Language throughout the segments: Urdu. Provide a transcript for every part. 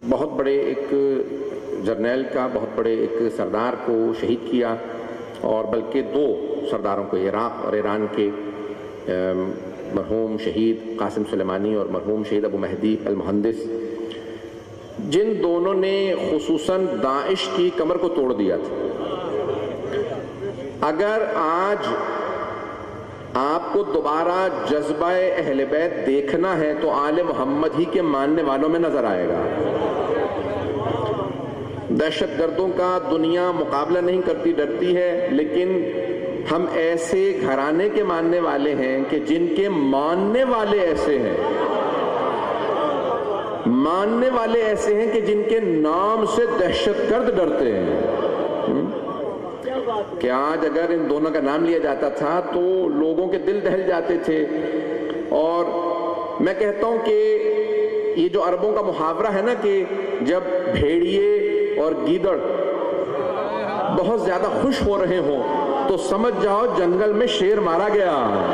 بہت بڑے ایک جرنیل کا، بہت بڑے ایک سردار کو شہید کیا، اور بلکہ 2 سرداروں کو، عراق اور ایران کے، مرحوم شہید قاسم سلیمانی اور مرحوم شہید ابو مہدی المہندس، جن دونوں نے خصوصاً داعش کی کمر کو توڑ دیا تھا۔ اگر آج آپ کو دوبارہ جذبہ اہل بیت دیکھنا ہے تو آل محمد ہی کے ماننے والوں میں نظر آئے گا۔ دہشت گردوں کا دنیا مقابلہ نہیں کرتی، ڈرتی ہے، لیکن ہم ایسے گھرانے کے ماننے والے ہیں کہ جن کے ماننے والے ایسے ہیں، ماننے والے ایسے ہیں کہ جن کے نام سے دہشت گرد ڈرتے ہیں۔ کہ آج اگر ان دونوں کا نام لیا جاتا تھا تو لوگوں کے دل دہل جاتے تھے۔ اور میں کہتا ہوں کہ یہ جو عربوں کا محاورہ ہے نا کہ جب بھیڑیے اور گیدڑ بہت زیادہ خوش ہو رہے ہوں تو سمجھ جاؤ جنگل میں شیر مارا گیا۔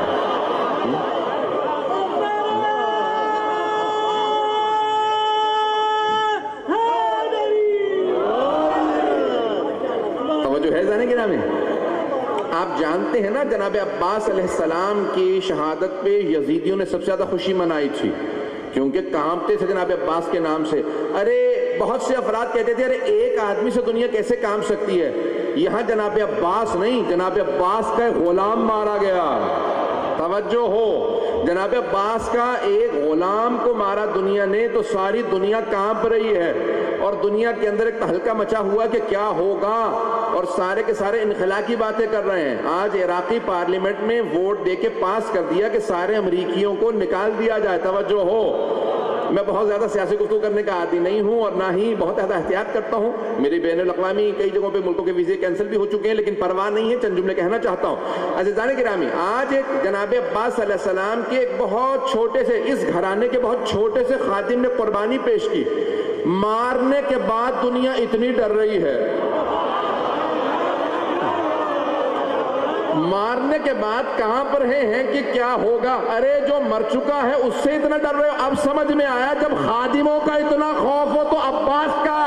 توجہ ہے ذہن گرامی؟ آپ جانتے ہیں نا جناب عباس علیہ السلام کی شہادت پہ یزیدیوں نے سب سے زیادہ خوشی منائی تھی، کیونکہ کانپتے تھے جناب عباس کے نام سے۔ ارے بہت سے افراد کہتے تھے ارے ایک آدمی سے دنیا کیسے کانپ سکتی ہے؟ یہاں جناب عباس نہیں، جناب عباس کا غلام مارا گیا۔ توجہ ہو، جناب عباس کا ایک غلام کو مارا دنیا نے تو ساری دنیا کانپ رہی ہے، اور دنیا کے اندر ایک تہلکہ مچا ہوا کہ کیا ہوگا، اور سارے کے سارے انخلا کی باتیں کر رہے ہیں۔ آج عراقی پارلیمنٹ میں ووٹ دے کے پاس کر دیا کہ سارے امریکیوں کو نکال دیا جائے۔ توجہ ہو، میں بہت زیادہ سیاسی گفتگو کرنے کا عادی نہیں ہوں اور نہ ہی بہت زیادہ احتیاط کرتا ہوں۔ میری بین الاقوامی کئی جگہوں پہ ملکوں کے ویزے کینسل بھی ہو چکے ہیں، لیکن پرواہ نہیں ہے، چند جملے کہنا چاہتا ہوں۔ عزیزان گرامی، آج ایک جناب عباس علیہ السلام کے ایک بہت چھوٹے سے، اس گھرانے کے بہت چھوٹے سے خادم نے قربانی پیش کی، مارنے کے بعد دنیا اتنی ڈر رہی ہے، مارنے کے بعد کہاں پر ہیں کہ کیا ہوگا؟ ارے جو مر چکا ہے اس سے اتنا ڈر رہے ہو؟ اب سمجھ میں آیا جب خادموں کا اتنا خوف ہو تو عباس کا۔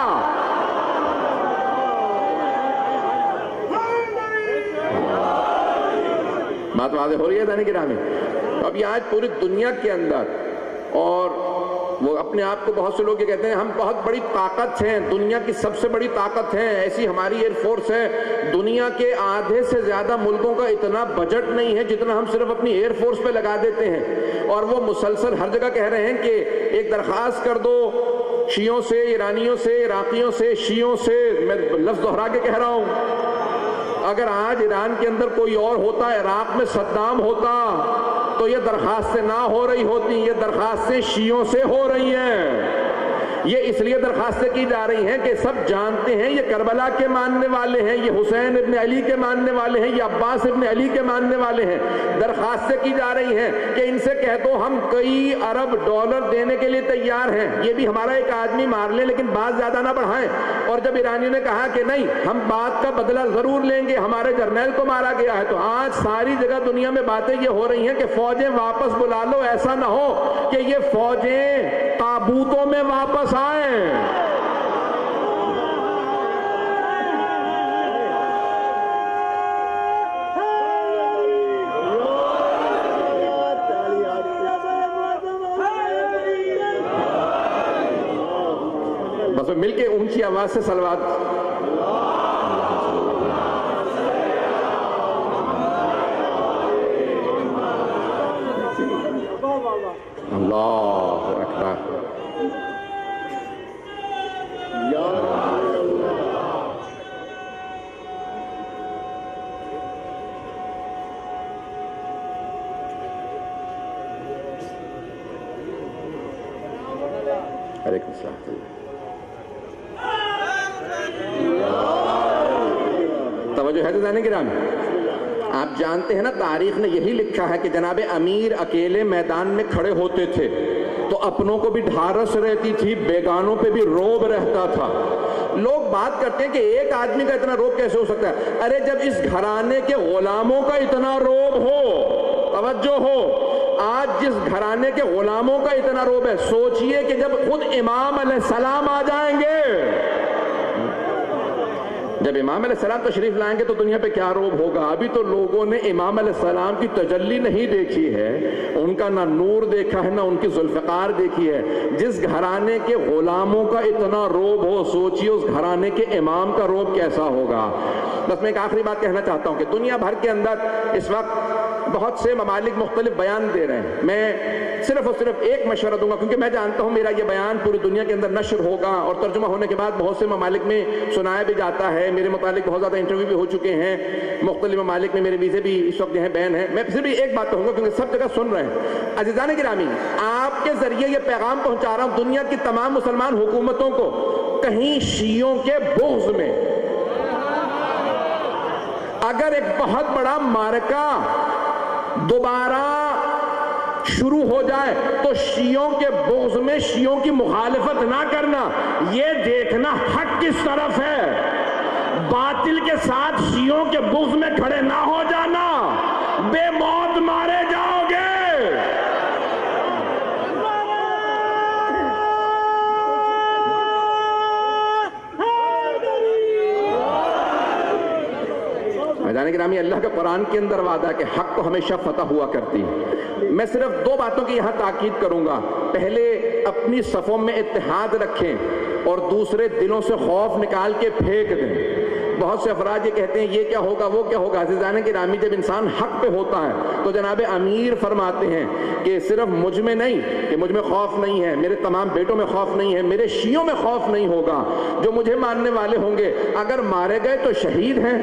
بات واضح ہو رہی ہے دانی گرامی؟ اب یہ آج پوری دنیا کے اندر، اور وہ اپنے آپ کو بہت سے لوگ یہ کہتے ہیں ہم بہت بڑی طاقت ہیں، دنیا کی سب سے بڑی طاقت ہیں، ایسی ہماری ایئر فورس ہے۔ دنیا کے آدھے سے زیادہ ملکوں کا اتنا بجٹ نہیں ہے جتنا ہم صرف اپنی ایئر فورس پہ لگا دیتے ہیں، اور وہ مسلسل ہر جگہ کہہ رہے ہیں کہ ایک درخواست کر دو شیعوں سے، ایرانیوں سے، عراقیوں سے، شیعوں سے، میں لفظ دہرا کے کہہ رہا ہوں، اگر آج ایران کے اندر کوئی اور ہوتا، عراق میں صدام ہوتا، تو یہ درخواستیں نہ ہو رہی ہوتی، یہ درخواستیں شیعوں سے ہو رہی ہیں۔ یہ اس لیے درخواستیں کی جا رہی ہیں کہ سب جانتے ہیں یہ کربلا کے ماننے والے ہیں، یہ حسین ابن علی کے ماننے والے ہیں، یہ عباس ابن علی کے ماننے والے ہیں۔ درخواستیں کی جا رہی ہیں کہ ان سے کہہ دو ہم کئی ارب ڈالر دینے کے لیے تیار ہیں، یہ بھی ہمارا ایک آدمی مار لیں لیکن بات زیادہ نہ بڑھائیں۔ اور جب ایرانیوں نے کہا کہ نہیں ہم بات کا بدلہ ضرور لیں گے، ہمارے جرنیل کو مارا گیا ہے، تو آج ساری جگہ دنیا میں باتیں یہ ہو رہی ہیں کہ فوجیں واپس بلا لو، ایسا نہ ہو کہ یہ فوجیں تابوتوں میں واپس آئیں۔ بس مل کے اونچی آواز سے صلوات۔ اللہ اکبر۔ علیکم السلام۔ توجہ ہے تو جانے گرامی، آپ جانتے ہیں نا تاریخ نے یہی لکھا ہے کہ جناب امیر اکیلے میدان میں کھڑے ہوتے تھے تو اپنوں کو بھی ڈھارس رہتی تھی، بیگانوں پہ بھی روب رہتا تھا۔ لوگ بات کرتے ہیں کہ ایک آدمی کا اتنا روب کیسے ہو سکتا ہے؟ ارے جب اس گھرانے کے غلاموں کا اتنا روب ہو، توجہ ہو، آج جس گھرانے کے غلاموں کا اتنا روب ہے، سوچئے کہ جب خود امام علیہ السلام آ جائیں گے، جب امام علیہ السلام تشریف لائیں گے تو دنیا پہ کیا روب ہوگا۔ ابھی تو لوگوں نے امام علیہ السلام کی تجلی نہیں دیکھی ہے، ان کا نہ نور دیکھا ہے نہ ان کی ذوالفقار دیکھی ہے۔ جس گھرانے کے غلاموں کا اتنا روب ہو، سوچئے اس گھرانے کے امام کا روب کیسا ہوگا۔ بس میں ایک آخری بات کہنا چاہتا ہوں کہ دنیا بھر کے اندر اس وقت بہت سے ممالک مختلف بیان دے رہے ہیں۔ میں صرف اور صرف ایک مشورہ دوں گا، کیونکہ میں جانتا ہوں میرا یہ بیان پوری دنیا کے اندر نشر ہوگا اور ترجمہ ہونے کے بعد بہت سے ممالک میں سنایا بھی جاتا ہے، میرے متعلق بہت زیادہ انٹرویو بھی ہو چکے ہیں، مختلف ممالک میں میرے ویزے بھی اس وقت جو ہیں بین ہیں۔ میں صرف ایک بات کہوں گا کیونکہ سب جگہ سن رہے ہیں۔ عزیزان گرامی، آپ کے ذریعے یہ پیغام پہنچا رہا ہوں دنیا کی تمام مسلمان حکومتوں کو، کہیں شیعوں کے بغض میں اگر ایک بہت بڑا معرکہ دوبارہ شروع ہو جائے تو شیعوں کے بغض میں شیعوں کی مخالفت نہ کرنا، یہ دیکھنا حق کس طرف ہے، باطل کے ساتھ شیعوں کے بغض میں کھڑے نہ ہو جانا، بے موت مارے جاؤ گے۔ میدان گرامی، اللہ کا قرآن کے اندر وعدہ ہے کہ حق کو ہمیشہ فتح ہوا کرتی ہے۔ میں صرف دو باتوں کی یہاں تاکید کروں گا۔ پہلے اپنی صفوں میں اتحاد رکھیں اور دوسرے دلوں سے خوف نکال کے پھینک دیں۔ بہت سے افراد یہ کہتے ہیں یہ کیا ہوگا وہ کیا ہوگا۔ عزیزان گرامی، جب انسان حق پہ ہوتا ہے تو جناب امیر فرماتے ہیں کہ صرف مجھ میں نہیں کہ مجھ میں خوف نہیں ہے، میرے تمام بیٹوں میں خوف نہیں ہے، میرے شیعوں میں خوف نہیں ہوگا، جو مجھے ماننے والے ہوں گے اگر مارے گئے تو شہید ہیں،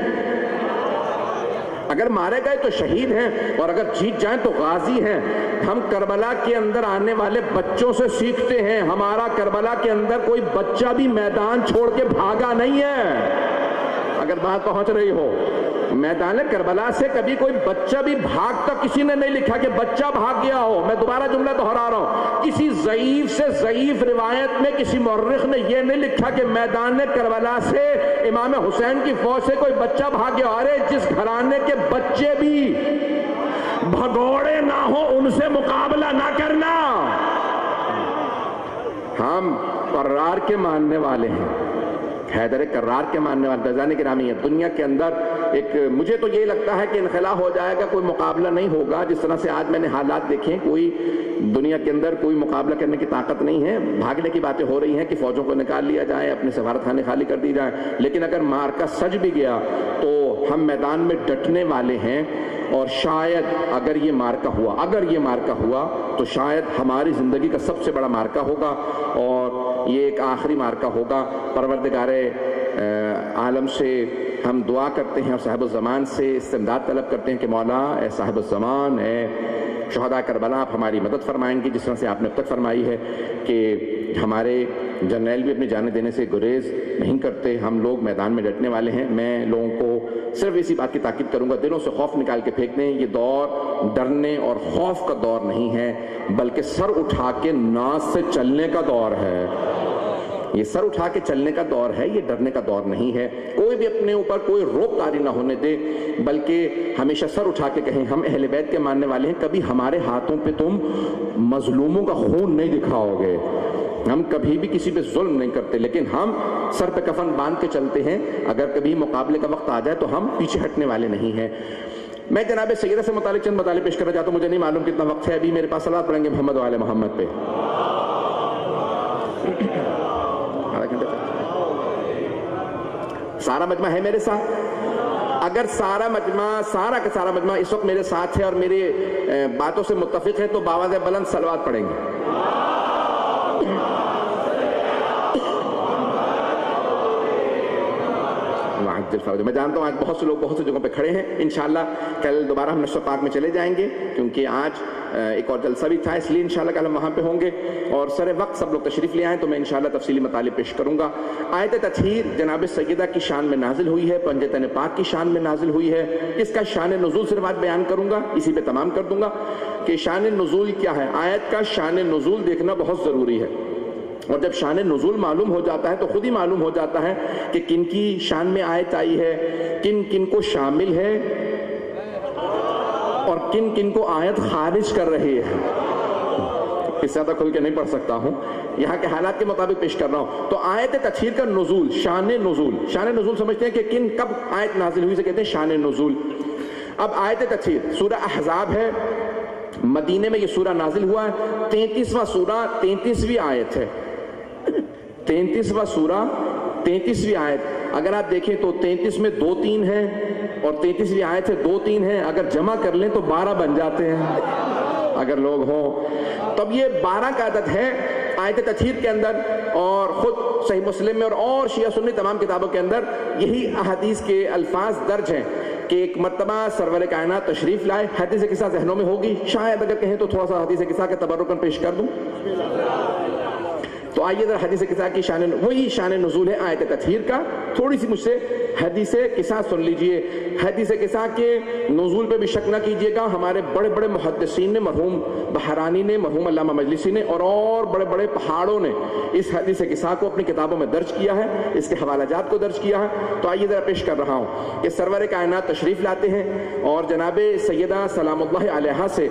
اگر مارے گئے تو شہید ہیں، اور اگر جیت جائیں تو غازی ہیں۔ ہم کربلا کے اندر آنے والے بچوں سے سیکھتے ہیں، ہمارا کربلا کے اندر کوئی بچہ بھی میدان چھوڑ کے بھاگا نہیں ہے۔ اگر بات پہنچ رہی ہو، میدان کربلا سے کبھی کوئی بچہ بھی بھاگتا کسی نے نہیں لکھا کہ بچہ بھاگ گیا ہو۔ میں دوبارہ جملہ دہرا رہا ہوں، کسی ضعیف سے ضعیف روایت میں کسی مورخ نے یہ نہیں لکھا کہ میدان کربلا سے امام حسین کی فوج سے کوئی بچہ بھاگ گیا۔ ارے جس گھرانے کے بچے بھی بھگوڑے نہ ہو ان سے مقابلہ نہ کرنا۔ ہم قرار کے ماننے والے ہیں، حیدر کرار کے ماننے والے۔ عزیزان گرامی، دنیا کے اندر ایک مجھے تو یہ لگتا ہے کہ انخلا ہو جائے گا، کوئی مقابلہ نہیں ہوگا۔ جس طرح سے آج میں نے حالات دیکھیں، کوئی دنیا کے اندر کوئی مقابلہ کرنے کی طاقت نہیں ہے۔ بھاگنے کی باتیں ہو رہی ہیں کہ فوجوں کو نکال لیا جائے، اپنے سفارت خانے خالی کر دی جائیں، لیکن اگر مارکا سج بھی گیا تو ہم میدان میں ڈٹنے والے ہیں۔ اور شاید اگر یہ مارکا ہوا تو شاید ہماری زندگی کا سب سے بڑا مارکا ہوگا، اور یہ ایک آخری مارکا ہوگا۔ پروردگار عالم سے ہم دعا کرتے ہیں اور صاحب الزمان سے استمداد طلب کرتے ہیں کہ مولا، اے صاحب الزمان، اے شہداء کربلا، آپ ہماری مدد فرمائیں گے جس طرح سے آپ نے اب تک فرمائی ہے کہ ہمارے جرنیل بھی اپنی جانیں دینے سے گریز نہیں کرتے۔ ہم لوگ میدان میں ڈٹنے والے ہیں۔ میں لوگوں کو صرف اسی بات کی تاکید کروں گا، دلوں سے خوف نکال کے پھینک دیں۔ یہ دور ڈرنے اور خوف کا دور نہیں ہے، بلکہ سر اٹھا کے ناز سے چلنے کا دور ہے۔ یہ سر اٹھا کے چلنے کا دور ہے، یہ ڈرنے کا دور نہیں ہے۔ کوئی بھی اپنے اوپر کوئی روک طاری نہ ہونے دے، بلکہ ہمیشہ سر اٹھا کے کہیں ہم اہل بیت کے ماننے والے ہیں، کبھی ہمارے ہاتھوں پہ تم مظلوموں کا خون نہیں دکھاؤ گے، ہم کبھی بھی کسی پہ ظلم نہیں کرتے، لیکن ہم سر پہ کفن باندھ کے چلتے ہیں۔ اگر کبھی مقابلے کا وقت آ جائے تو ہم پیچھے ہٹنے والے نہیں ہیں۔ میں جناب سیدہ سے متعلق چند مطالب پیش کرنا چاہتا ہوں، مجھے نہیں معلوم کتنا وقت ہے، ابھی میرے پاس صلوات پڑھیں گے محمد و آل محمد پہ۔ سارا مجمع ہے میرے ساتھ؟ اگر سارا کا سارا مجمع اس وقت میرے ساتھ ہے اور میری باتوں سے متفق ہے تو باواز بلند صلوات پڑھیں گے۔ میں جانتا ہوں آج بہت سے لوگ بہت سی جگہوں پہ کھڑے ہیں، انشاءاللہ کل دوبارہ ہم نشر پاک میں چلے جائیں گے، کیونکہ آج ایک اور جلسہ بھی تھا، اس لیے انشاءاللہ کل ہم وہاں پہ ہوں گے، اور سر وقت سب لوگ تشریف لے آئیں تو میں انشاءاللہ تفصیلی مطالب پیش کروں گا۔ آیت تطہیر جناب سیدہ کی شان میں نازل ہوئی ہے، پنجتن پاک کی شان میں نازل ہوئی ہے۔ اس کا شان نزول صرف آج بیان کروں گا، اسی پہ تمام کر دوں گا کہ شان نزول کیا ہے۔ آیت کا شان نزول دیکھنا بہت ضروری ہے، اور جب شان نزول معلوم ہو جاتا ہے تو خود ہی معلوم ہو جاتا ہے کہ کن کی شان میں آیت آئی ہے، کن کن کو شامل ہے۔ اور کن کن کو آیت خارج کر رہی ہے. اس سے زیادہ کھل کے نہیں پڑھ سکتا ہوں، یہاں کے حالات کے مطابق پیش کر رہا ہوں. تو آیت تطہیر کا نزول، شان نزول سمجھتے ہیں کہ کن کب آیت نازل ہوئی سے کہتے ہیں شان نزول. اب آیت تطہیر سورہ احزاب ہے، مدینے میں یہ سورہ نازل ہوا ہے. 33واں سورہ 33ویں آیت ہے. 33واں سورہ 33ویں آیت. اگر آپ دیکھیں تو 33 میں 2 3 ہیں اور 33ویں آیت سے 2 3 ہیں. اگر جمع کر لیں تو 12 بن جاتے ہیں اگر لوگ ہوں. تب یہ 12 کا عدد ہے آیت تطہیر کے اندر، اور خود صحیح مسلم میں اور شیعہ سنی تمام کتابوں کے اندر یہی احادیث کے الفاظ درج ہیں کہ ایک مرتبہ سرور کائنات تشریف لائے. حدیث قصہ ذہنوں میں ہوگی، شاید اگر کہیں تو تھوڑا سا حدیث قصہ کے تبرکاً پیش کر دوں. تو آئیے ذرا حدیث قصہ کی وہی شان نزول ہے آیت تطہیر کا. تھوڑی سی مجھ سے حدیث قصہ سن لیجئے. حدیث قصہ کے نزول پہ بھی شک نہ کیجئے گا. ہمارے بڑے بڑے محدثین نے، مرحوم بحرانی نے، مرحوم علامہ مجلسی نے اور بڑے بڑے پہاڑوں نے اس حدیث قصہ کو اپنی کتابوں میں درج کیا ہے، اس کے حوالہ جات کو درج کیا ہے. تو آئیے ذرا پیش کر رہا ہوں کہ سرور کائنات تشریف لاتے ہیں اور جناب سیدہ سلام اللہ علیہا سے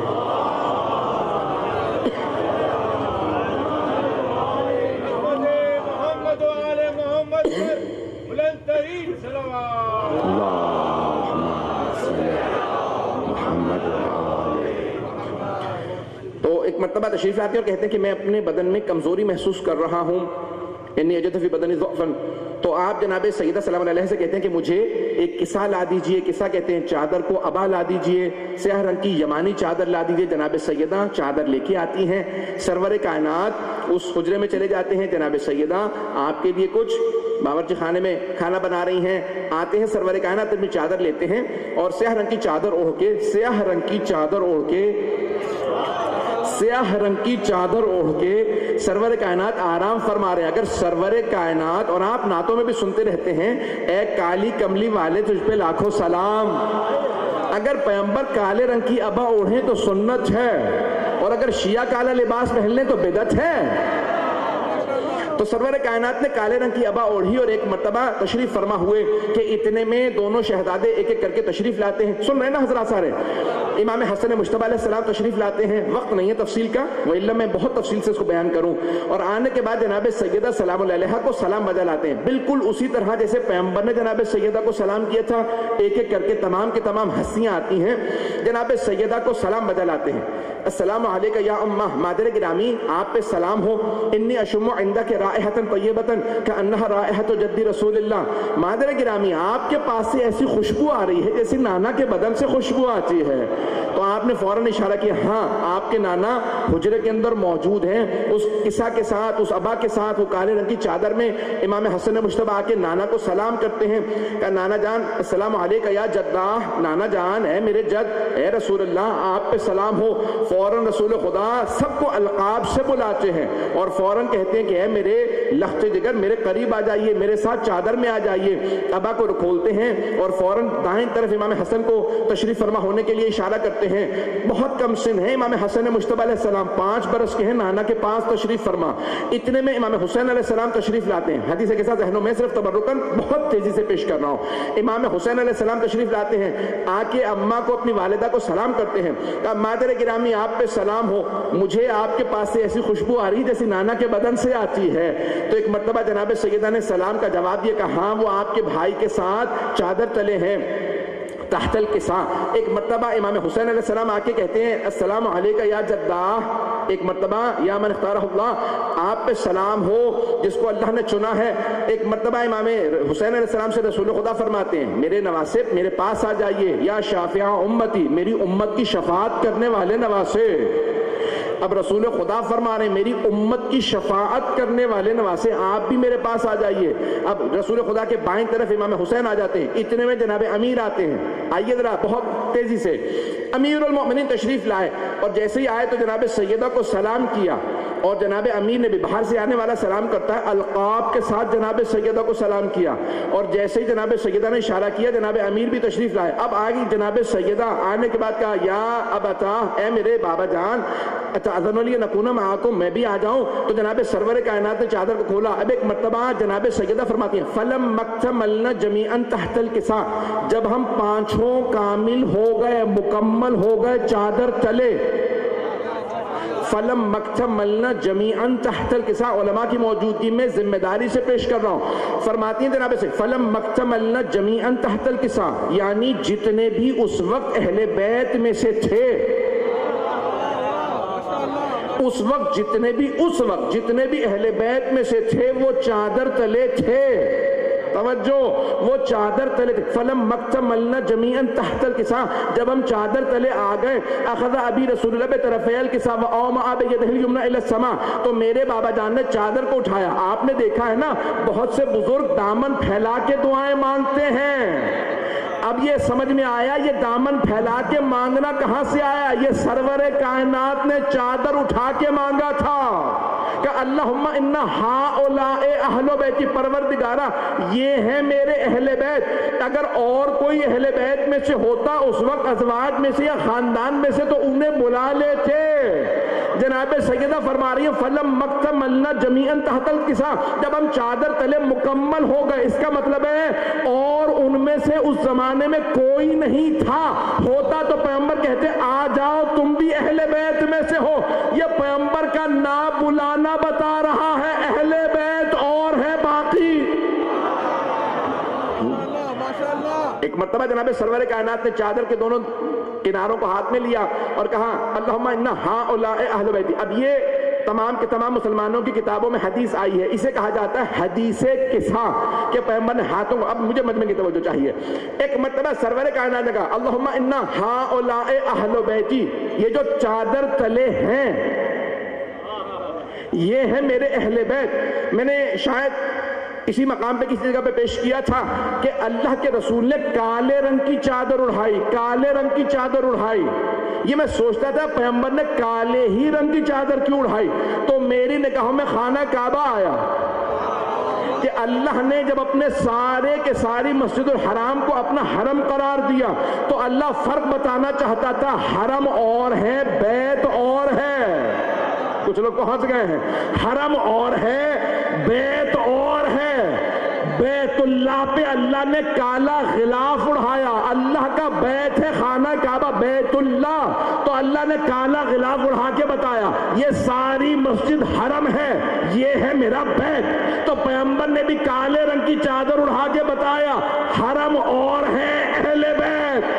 تو ایک مرتبہ تشریف لاتے ہیں اور کہتے ہیں کہ میں اپنے بدن میں کمزوری محسوس کر رہا ہوں، انی اجد فی بدنی ضعفا. تو آپ جناب سیدہ سلام علیہ سے کہتے ہیں کہ مجھے ایک کسا لا دیجئے. کسا کہتے ہیں چادر کو، ابا لا دیجئے، سیاہ رنگ کی یمانی چادر لا دیجئے. جناب سیدہ چادر لے کے آتی ہیں. سرور کائنات اس حجرے میں چلے جاتے ہیں. جناب سیدہ آپ کے لیے کچھ باورچی خانے میں کھانا بنا رہی ہیں. آتے ہیں سرور کائنات اپنی چادر لیتے ہیں اور سیاہ رنگ کی چادر اوڑھ کے سیاہ رنگ کی چادر اوڑھ کے سرور کائنات آرام فرما رہے ہیں. اگر سرور کائنات، اور آپ نعتوں میں بھی سنتے رہتے ہیں، اے کالی کملی والے تجھ پہ لاکھوں سلام. اگر پیغمبر کالے رنگ کی ابا اوڑھیں تو سنت ہے، اور اگر شیعہ کالا لباس پہن لیں تو بدعت ہے. تو سرور کائنات نے کالے رنگ کی ابا اوڑھی اور ایک مرتبہ تشریف فرما ہوئے کہ اتنے میں دونوں شہزادے ایک ایک کر کے تشریف لاتے ہیں. سن رہے نا حضرات سارے؟ امام حسن مجتبی علیہ السلام تشریف لاتے ہیں. وقت نہیں ہے تفصیل کا، وإلا میں بہت تفصیل سے اس کو بیان کروں. اور آنے کے بعد جناب سیدہ سلام علیہا کو سلام بجا لاتے ہیں، بالکل اسی طرح جیسے پیغمبر نے جناب سیدہ کو سلام کیا تھا. ایک ایک کر کے تمام کی تمام ہستیاں آتی ہیں، جناب سیدہ کو سلام بجا لاتے ہیں. السلام علیکہ یا امہ، مادر گرامی آپ پہ سلام ہو. انی اشم عندک رائحۃ طیبۃ کأنہا رائحۃ جد رسول اللہ. مادر گرامی آپ کے پاس سے ایسی خوشبو آ رہی ہے جیسے نانا کے بدن سے خوشبو آتی ہے. تو آپ نے فوراً اشارہ کیا، ہاں آپ کے نانا حجرے کے اندر موجود ہیں. اس قصہ کے ساتھ، اس ابا کے ساتھ، وہ کالے رنگ کی چادر میں امام حسن مجتبی آ کے نانا کو سلام کرتے ہیں. کہا نانا جان السلام علیکہ یا جدہ، نانا جان اے میرے جد، اے رسول اللہ آپ پہ سلام ہو. فوراً رسول خدا سب کو القاب سے بلاتے ہیں اور فوراً کہتے ہیں کہ اے میرے لخت جگر، میرے قریب آ جائیے، میرے ساتھ چادر میں آ جائیے. ابا کو کھولتے ہیں اور فوراً دائیں طرف امام حسن کو تشریف فرما ہونے کے لیے اشارہ کرتے ہیں. بہت کم سن ہے امام حسن مجتبی علیہ السلام، 5 برس کے ہیں، نانا کے پاس تشریف فرما. اتنے میں امام حسین علیہ السلام تشریف لاتے ہیں. حدیث کے ساتھ ذہنوں میں صرف تبرکاً بہت تیزی سے پیش کر رہا ہوں. امام حسین علیہ السلام تشریف لاتے ہیں، آ کے اماں کو، اپنی والدہ کو سلام کرتے ہیں. کہا مادر گرامی آپ پہ سلام ہو، مجھے آپ کے پاس سے ایسی خوشبو آ رہی جیسی نانا کے بدن سے آتی ہے. تو ایک مرتبہ جناب سیدہ نے سلام کا جواب دیا، کہا ہاں وہ آپ کے بھائی کے ساتھ چادر تلے ہیں تحت القصا. ایک مرتبہ امام حسین علیہ السلام آ کے کہتے ہیں السلام علیکہ یا جدہ. ایک مرتبہ یا من اختارہ اللہ، آپ پہ سلام ہو جس کو اللہ نے چنا ہے. ایک مرتبہ امام حسین علیہ السلام سے رسول خدا فرماتے ہیں میرے نواسے میرے پاس آ جائیے، یا شافع امتی، میری امت کی شفاعت کرنے والے نواسے. اب رسول خدا فرما رہے ہیں میری امت کی شفاعت کرنے والے نواسے آپ بھی میرے پاس آ جائیے. اب رسول خدا کے بائیں طرف امام حسین آ جاتے ہیں. اتنے میں جناب امیر آتے ہیں. آئیے ذرا بہت تیزی سے. امیر المؤمنین تشریف لائے اور جیسے ہی آئے تو جناب سیدہ کو سلام کیا اور جناب امیر نے بھی باہر سے آنے والا سلام کرتا ہے القاب کے ساتھ جناب سیدہ کو سلام کیا، اور جیسے ہی جناب سیدہ نے اشارہ کیا جناب امیر بھی تشریف لائے۔ اب آگئی جناب سیدہ، آنے کے بعد کہا یا ابتا، اے میرے بابا جان، اذن لی نکون معاکم، میں بھی آ جاؤں؟ تو جناب سرور کائنات نے چادر کو کھولا۔ اب ایک مرتبہ جناب سیدہ فرماتی ہیں فلم مکتملنا جمیعا تحت الکساء، جب ہم پانچوں کامل ہو گئے، مکمل ہو گئے چادر تلے، فلم مکتملنا جمیعا تحت الکساء، علماء کی موجودگی میں ذمہ داری سے پیش کر رہا ہوں، فرماتی ہیں جناب سے فلم مکتملنا جمیعا تحت الکساء، یعنی جتنے بھی اس وقت اہل بیت میں سے تھے، اس وقت جتنے بھی اہل بیت میں سے تھے وہ چادر تلے تھے، توجہ، وہ چادر تلے تھے۔ فلم مکتملنا جمیعا تحت الکساء، جب ہم چادر تلے آ گئے، اخذ ابی رسول اللہ بطرفی الکساء واومأ بیدہ الیمنی الی السماء، تو میرے بابا جان نے چادر کو اٹھایا۔ آپ نے دیکھا ہے نا بہت سے بزرگ دامن پھیلا کے دعائیں مانگتے ہیں، اب یہ سمجھ میں آیا یہ دامن پھیلا کے مانگنا کہاں سے آیا؟ یہ سرور کائنات نے چادر اٹھا کے مانگا تھا کہ اللہم انا ہؤلاء اہل بیتی، پروردگارہ یہ ہیں میرے اہل بیت، اگر اور کوئی اہل بیت میں سے ہوتا اس وقت ازواج میں سے یا خاندان میں سے تو انہیں بلا لیتے۔ جناب سیدہ فرما رہی ہے فلم مکتملنا جمیعا تحت الکساء، جب ہم چادر تلے مکمل ہو گئے، اس کا مطلب ہے اور ان میں سے اس زمانے میں کوئی نہیں تھا، ہوتا تو پیغمبر کہتے آ جاؤ تم بھی اہل بیت میں سے ہو۔ یہ پیغمبر کا نا بلانا بتا رہا ہے، اہل بیت اور ہے باقی۔ ایک مرتبہ جناب سرور کائنات نے چادر کے دونوں کناروں کو ہاتھ میں لیا اور کہا اللہم انا ہؤلاء اہل بیتی۔ اب یہ تمام کے تمام مسلمانوں کی کتابوں میں حدیث آئی ہے، اسے کہا جاتا ہے حدیث کسا، کہ پیغمبر نے ہاتھوں کو، اب مجھے مجمع کی توجہ چاہیے، ایک مرتبہ سرور کائنات نے کہا اللہم انا ہؤلاء اہل بیتی، یہ جو چادر تلے ہیں یہ ہیں میرے اہل بیت۔ میں نے شاید اسی مقام پہ کسی جگہ پہ پیش کیا تھا کہ اللہ کے رسول نے کالے رنگ کی چادر اڑھائی، کالے رنگ کی چادر اڑھائی۔ یہ میں سوچتا تھا پیغمبر نے کالے ہی رنگ کی چادر کیوں اڑھائی؟ تو میری نگاہوں میں خانہ کعبہ آیا کہ اللہ نے جب اپنے سارے کے ساری مسجد الحرام کو اپنا حرم قرار دیا تو اللہ فرق بتانا چاہتا تھا، حرم اور ہے بیت اور ہے۔ کچھ لوگ پہنچ گئے ہیں، حرم اور ہے بیت اور ہے۔ بیت اللہ پہ اللہ نے کالا غلاف اڑھایا، اللہ کا بیت ہے خانہ کعبہ بیت اللہ، تو اللہ نے کالا غلاف اڑھا کے بتایا یہ ساری مسجد حرم ہے، یہ ہے میرا بیت۔ تو پیغمبر نے بھی کالے رنگ کی چادر اڑھا کے بتایا حرم اور ہے اہل بیت۔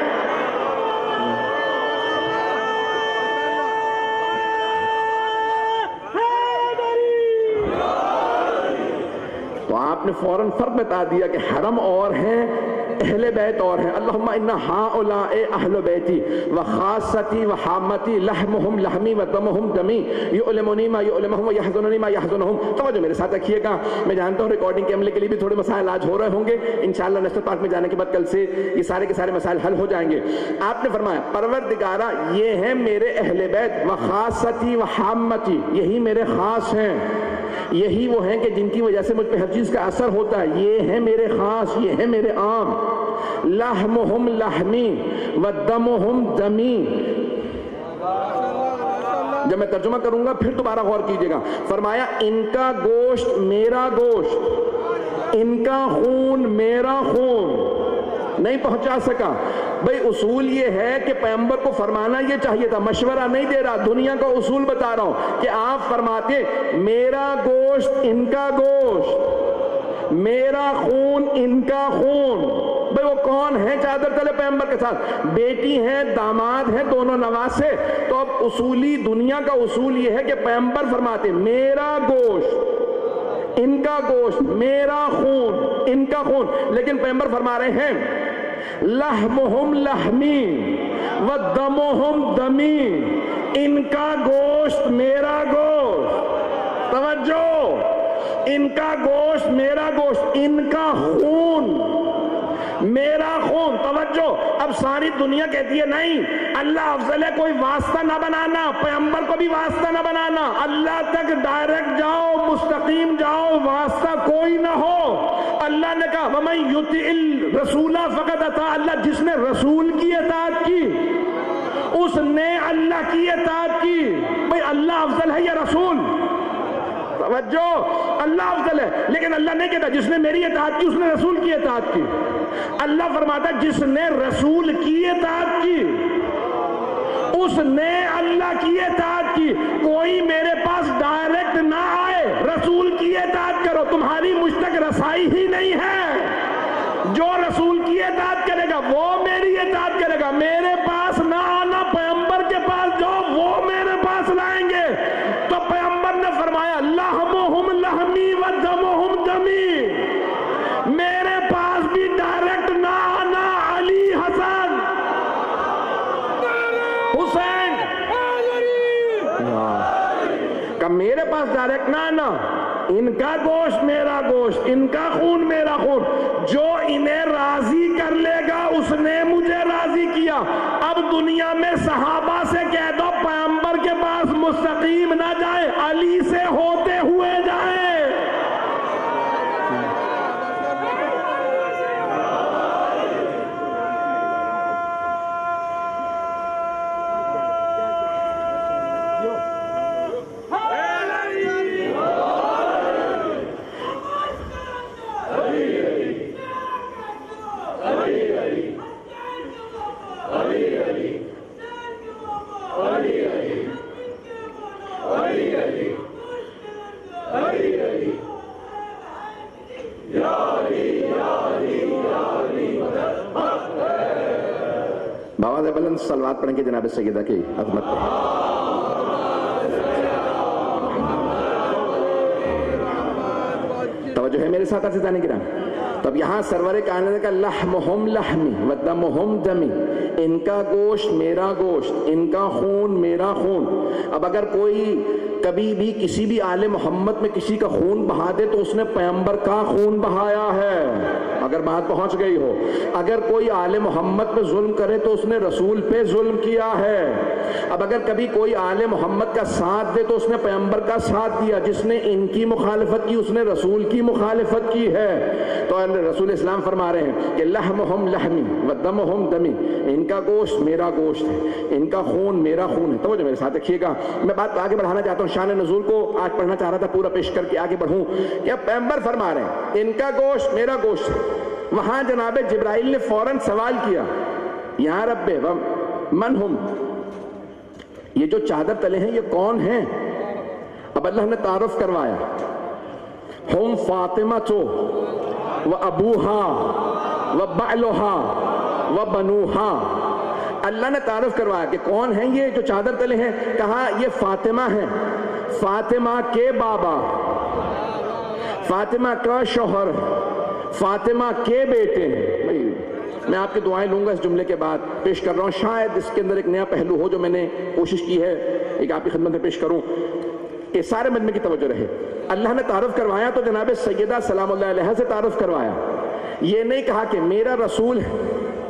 آپ نے فوراً فرق بتا دیا کہ حرم اور ہے اہل بیت اور ہیں۔ اللہم انا ہؤلاء اہل بیتی وخاصتی وحامتی لحمہم لحمی ودمہم دمی یعلمونی ما یعلمہم ویحزنونی ما یحزنہم۔ توجہ میرے ساتھ رکھیے گا، میں جانتا ہوں ریکارڈنگ کے عملے کے لیے بھی تھوڑے مسائل آج ہو رہے ہوں گے، انشاءاللہ نیشنل پارک میں جانے کے بعد کل سے یہ سارے کے سارے مسائل حل ہو جائیں گے۔ آپ نے فرمایا پروردگارہ یہ ہیں میرے اہل بیت وخاصتی وحامتی، یہی میرے خاص ہیں، یہی وہ ہیں کہ جن کی وجہ سے مجھ پہ ہر چیز کا اثر ہوتا ہے، یہ ہیں میرے خاص، یہ ہیں میرے عام۔ لحمہم لحمی ودمہم دمی، جب میں ترجمہ کروں گا پھر دوبارہ غور کیجئے گا۔ فرمایا ان کا گوشت میرا گوشت، ان کا خون میرا خون، نہیں پہنچا سکا۔ بھئی اصول یہ ہے کہ پیغمبر کو فرمانا یہ چاہیے تھا، مشورہ نہیں دے رہا، دنیا کا اصول بتا رہا ہوں کہ آپ فرماتے میرا گوشت ان کا گوشت، میرا خون ان کا خون۔ بھئی وہ کون ہیں چادر تلے پیغمبر کے ساتھ؟ بیٹی ہیں، داماد ہیں، دونوں نواسے۔ تو اب اصولی دنیا کا اصول یہ ہے کہ پیغمبر فرماتے میرا گوشت ان کا گوشت، میرا خون ان کا خون، لیکن پیغمبر فرما رہے ہیں لحمہم لحمی ودمہم دمی، ان کا گوشت میرا گوشت، توجہ، ان کا گوشت میرا گوشت، ان کا خون میرا خون. توجہ, اب ساری دنیا کہتی ہے نہیں اللہ افضل ہے, کوئی واسطہ نہ بنانا, پیغمبر کو بھی واسطہ نہ بنانا, اللہ تک ڈائریکٹ جاؤ, مستقیم جاؤ, واسطہ کوئی نہ ہو. اللہ نے کہا وَمَن يُطِعِ الرَّسُولَ فَقَدْ أَطَاعَ اللَّهَ, جس نے رسول کی اطاعت کی اس نے اللہ کی اطاعت کی. بھئی اللہ افضل ہے یا رسول؟ توجہ, اللہ افضل ہے, لیکن اللہ نہیں کہتا جس نے میری اطاعت کی اس نے رسول کی اطاعت کی. اللہ فرماتا ہے جس نے رسول کی اطاعت کی اس نے اللہ کی اطاعت کی. کوئی میرے پاس ڈائریکٹ نہ آئے, رسول کی اطاعت کرو, تمہاری مجھ تک رسائی ہی نہیں ہے. جو رسول کی اطاعت کرے گا وہ میری اطاعت کرے گا. میرے پاس نہ آنا, پیغمبر کے پاس جاؤ, وہ میرے پاس لائیں گے. تو پیغمبر نے فرمایا لحمہم لحمی و دمہم دمی, میرے پاس بھی ڈائریکٹ نہ آنا, علی, حسن, حسین, کہ میرے پاس ڈائریکٹ نہ آنا, ان کا گوشت میرا گوشت, ان کا خون میرا خون. جو انہیں راضی کر لے گا اس نے مجھے راضی کیا. اب دنیا میں صحابہ سے کہہ دو پیغمبر کے پاس مستقیم نہ جائے, علی سے ہوتے ہوئے جائے. بآواز بلند صلوات پڑھیں گے جناب سیدہ کی عظمت پر. توجہ ہے میرے ساتھ عزیزان کرام. تو اب یہاں سرور کائنات کا لحمہم لحمی و دمہم دمی, ان کا گوشت میرا گوشت, ان کا خون میرا خون. اب اگر کوئی کبھی بھی کسی بھی آل محمد میں کسی کا خون بہا دے تو اس نے پیغمبر کا خون بہایا ہے, اگر بات پہنچ گئی ہو. اگر کوئی آل محمد پہ ظلم کرے تو اس نے رسول پہ ظلم کیا ہے. اب اگر کبھی کوئی آل محمد کا ساتھ دے تو اس نے پیغمبر کا ساتھ دیا. جس نے ان کی مخالفت کی اس نے رسول کی مخالفت کی ہے. تو رسول اسلام فرما رہے ہیں کہ لحمہم لحمی و دمہم دمی, ان کا گوشت میرا گوشت ہے, ان کا خون میرا خون ہے. توجہ میرے ساتھ رکھیے گا, میں بات آگے بڑھانا چاہتا ہوں. شان نزول کو آج پڑھنا چاہ رہا تھا, پورا پیش کر کے آگے بڑھوں. کہ پیغمبر فرما رہے ہیں ان کا گوشت میرا گوشت ہے. وہاں جناب جبرائیل نے فوراً سوال کیا یا رب من ہم, یہ جو چادر تلے ہیں یہ کون ہیں؟ اب اللہ نے تعارف کروایا, ہم فاطمہ تو و ابوہا و بعلہا و بنوہا. اللہ نے تعارف کروایا کہ کون ہیں یہ جو چادر تلے ہیں. کہا یہ فاطمہ ہیں, فاطمہ کے بابا, فاطمہ کا شوہر, فاطمہ کے بیٹے ہیں. میں آپ کی دعائیں لوں گا اس جملے کے بعد. پیش کر رہا ہوں, شاید اس کے اندر ایک نیا پہلو ہو جو میں نے کوشش کی ہے ایک آپ کی خدمت میں پیش کروں کہ سارے مجمع کی توجہ رہے. اللہ نے تعارف کروایا تو جناب سیدہ سلام اللہ علیہ سے تعارف کروایا. یہ نہیں کہا کہ میرا رسول ہے,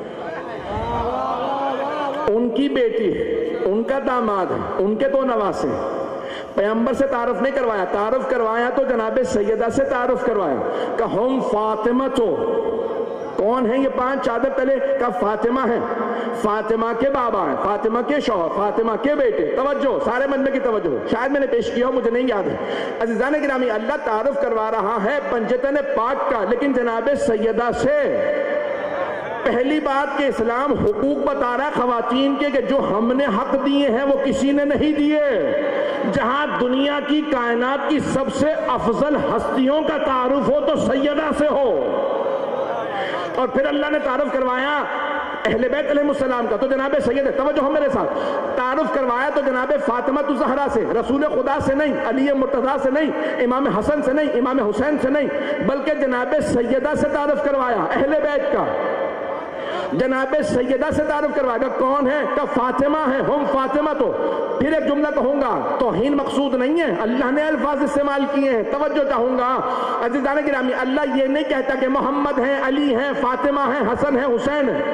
ان کی بیٹی ہے, ان کا داماد ہے, ان کے دو نواسے. پیغمبر سے تعارف نہیں کروایا, تعارف کروایا تو جناب سیدہ سے تعارف کروایا کہ ہم فاطمہ تو, کون ہیں یہ پانچ چادر تلے؟ کہ فاطمہ ہیں, فاطمہ کے بابا ہیں, فاطمہ کے شوہر, فاطمہ کے بیٹے. توجہ, سارے مجمع کی توجہ. شاید میں نے پیش کیا ہو, مجھے نہیں یاد ہے. عزیزان گرامی, اللہ تعارف کروا رہا ہے پنجتن پاک کا, لیکن جناب سیدہ سے. پہلی بات کہ اسلام حقوق بتا رہا ہے خواتین کے کہ جو ہم نے حق دیے ہیں وہ کسی نے نہیں دیے. جہاں دنیا کی کائنات کی سب سے افضل ہستیوں کا تعارف ہو تو سیدہ سے ہو. اور پھر اللہ نے تعارف کروایا اہل بیت علیہ السلام کا تو جناب سیدہ. توجہ ہو میرے ساتھ. تعارف کروایا تو جناب فاطمہ الزہرا سے, رسول خدا سے نہیں, علی مرتضیٰ سے نہیں, امام حسن سے نہیں, امام حسین سے نہیں, بلکہ جناب سیدہ سے تعارف کروایا, اہل بیت کا. جناب سیدہ سے تعارف کروائے گا. کون ہے؟ کہ فاطمہ ہے. ہم فاطمہ. تو پھر ایک جملہ کہوں گا, توہین مقصود نہیں ہے, اللہ نے الفاظ استعمال کیے ہیں, توجہ چاہوں گا عزیزان گرامی. اللہ یہ نہیں کہتا کہ محمد ہیں, علی ہیں, فاطمہ ہیں, حسن ہیں, حسین ہیں.